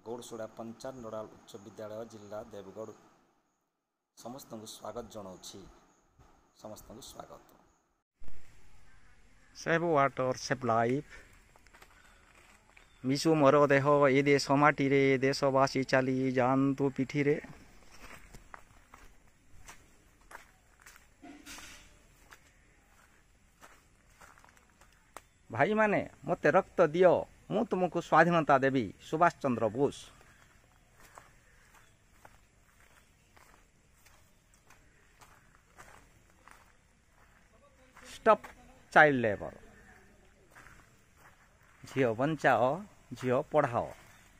गौड़सुड़ा panchayat nodal उच्च विद्यालय जिला देवगढ़ समस्त को स्वागत जनाऊँगी। समस्त को स्वागत। सेव वाटर सेव लाइफ मिशु मोर देह ए देश माटी रे देशवासी चली जातु पिठी रे। भाई माने मते रक्त दियो मु तुमको स्वाधीनता देवी। Subhash Chandra Bose. Stop child labour. झियो बचाओ झियो पढ़ाओ।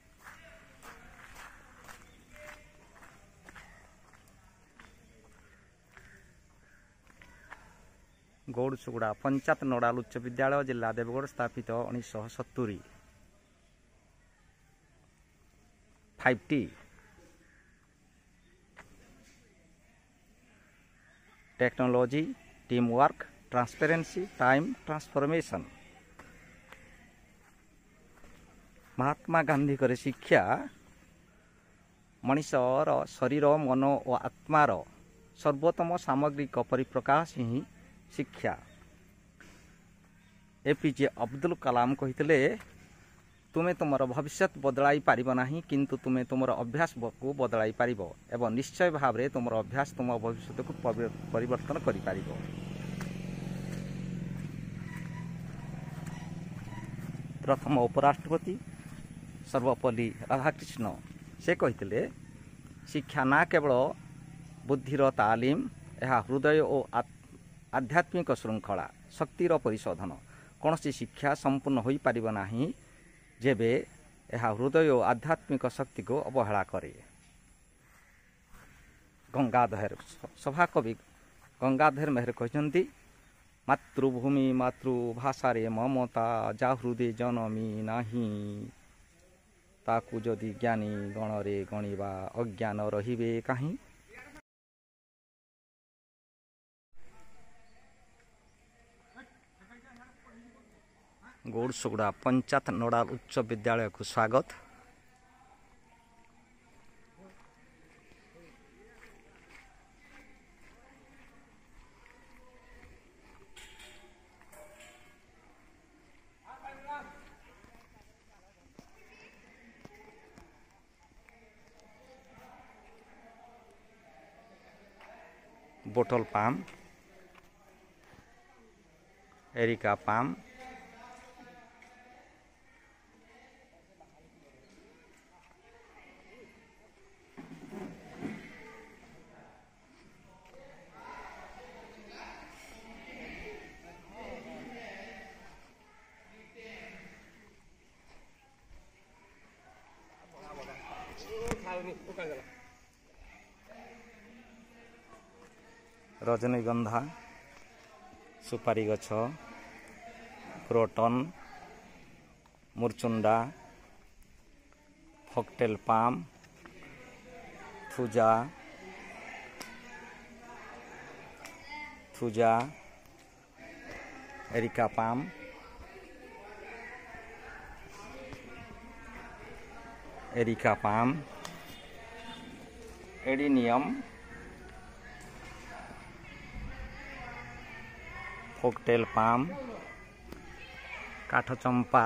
गौड़सुड़ा पंचायत नोडाल उच्च विद्यालय जिला देवगढ़ स्थापित 1970। 5T technology, team work, transparency, time transformation. Mahatma Gandhi करे शिक्षा मनीषर शरीर मन और आत्मार सर्वोत्तम सामग्रिक परिप्रकाश ही शिक्षा। एपीजे अब्दुल कलाम कहितले तुमे तुमर भविष्य बदलाई पारिब नाही किंतु तुमे तुमर अभ्यास को बदलाई पारिब एवं निश्चय भाव रे तुमर अभ्यास तुम भविष्य को परिवर्तन करि पारिब। प्रथम उपराष्ट्रपति सर्वपल्ली राधाकृष्ण से कहितले शिक्षा ना केवल बुद्धिर तालीम यह हृदय और आध्यात्मिक श्रृंखला शक्तिर परिशोधन। कौन सी शिक्षा संपूर्ण हो पारिब नाही जेबे यह हृदय और आध्यात्मिक शक्ति को अवहेला करे। गंगाधर सभाकवि गंगाधर मेहर कहते मातृभूमि मातृभाषा रे ममता जा हृदय जनमी नाही ताकू जदि ज्ञानी गणरे गणिबा अज्ञान रहिबे काहीं। गौड़सुड़ा पंचायत नोडाल उच्च विद्यालय को स्वागत। बोटल पाम, एरिका पाम, रजनीगंधा, सुपारी गछ, क्रोटन, मुरचुंडा, foxtail palm, thuja, areca palm, adenium, foxtail palm, काठचंपा,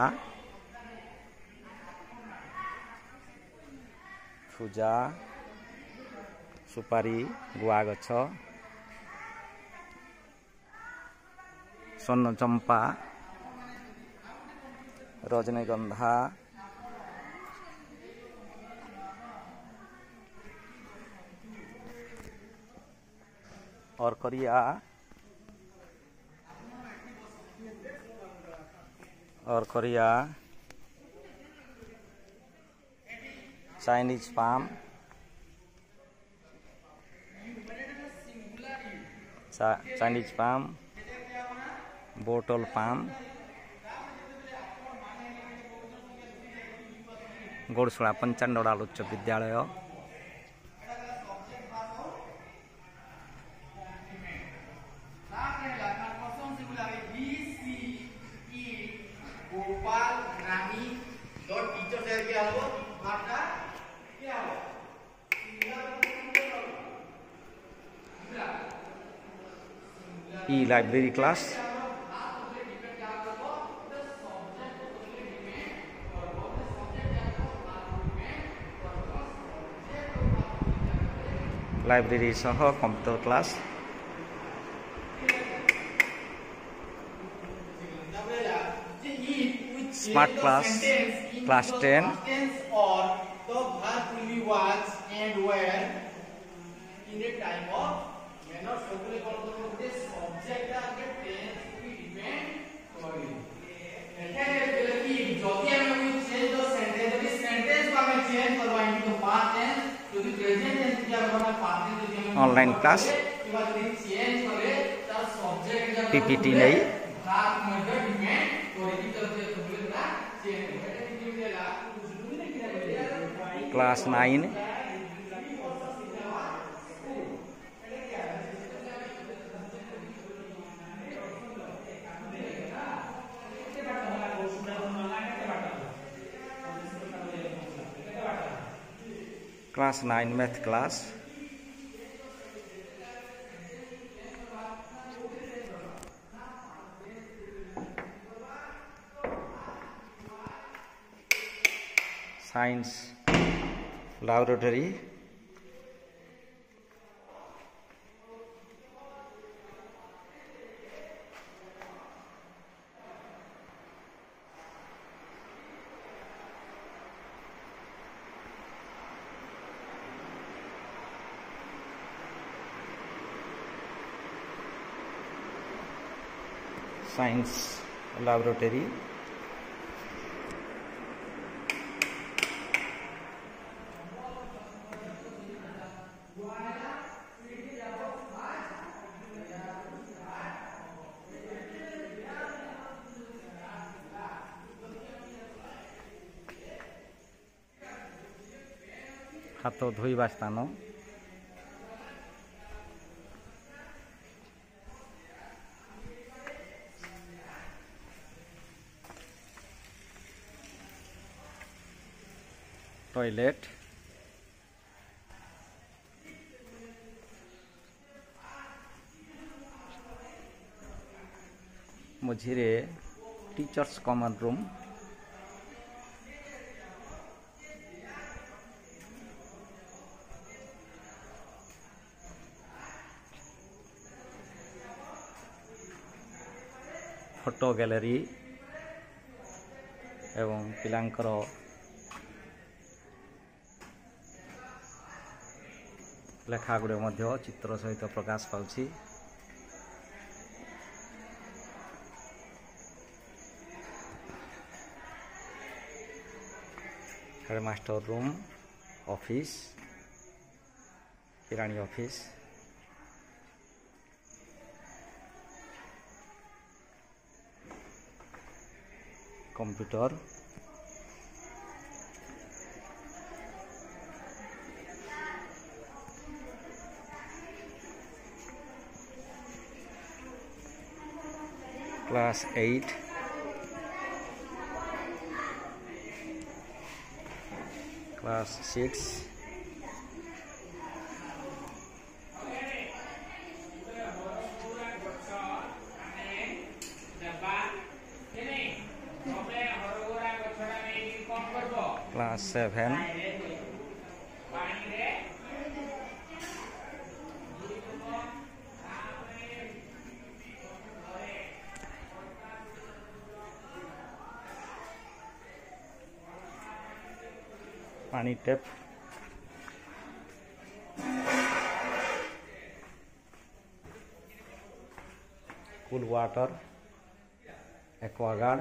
थुजा, सुपारी, गुआ गछ, स्वर्ण चंपा, रजनीगंधा, और कोरिया, Chinese palm, bottle palm. Gaursuda panchayat nodal उच्च विद्यालय। गोपाल ग्रामी दो टीचर ई लाइब्रेरी क्लास, लाइब्रेरी सह computer class, smart class class 10, or the verb will be was and were in a time of manner সকলে কোন করতে সাবজেক্ট আগে টেন্স কি ডিপেন্ড করে এখানে বলে কি যদি আমি চেঞ্জ দ সেন্টেন্স যদি সেন্টেন্স को আমি চেঞ্জ করব ইনটু পাস্ট টেন্স যদি প্রেজেন্ট টেন্স কি আমরা পাস্ট টেন্স যদি আমি ऑनलाइन क्लास কিবা যদি চেঞ্জ করে তার সাবজেক্ট যা पीपीटी नहीं ভার্ব মধ্যে ডিপেন্ড করে কি করতে তোমরা চেঞ্জ করে এটা কি দিলা class 9, class 9 math class, science laboratory, science laboratory, हाथ धोइबा स्थान, टॉयलेट, मझिरे teachers common room, photo gallery एवं पिलांकर लेखा गुड़े मध्य चित्र सहित प्रकाश पाउछि। हेडमास्टर रूम, ऑफिस, किराणी office, computer, class 8, class 6, class 7, पानी tap, cool water, Aquaguard,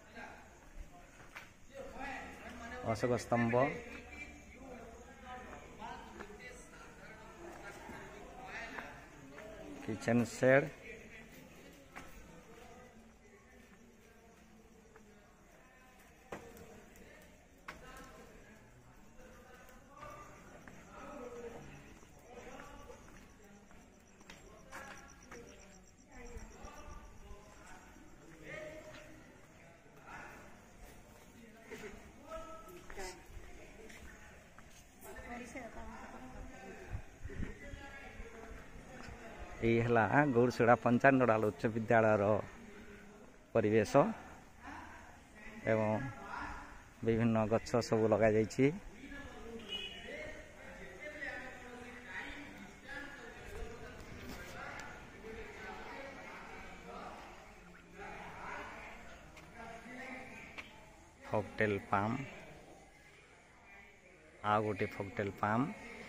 Ashok स्तंभ, किचन शेड, यही गौरसुड़ा पंचायत नोडाल उच्च विद्यालय परिवेश एवं विभिन्न गछ सब लगा जाइछि। फॉकटेल पाम आ गोटे फॉकटेल पाम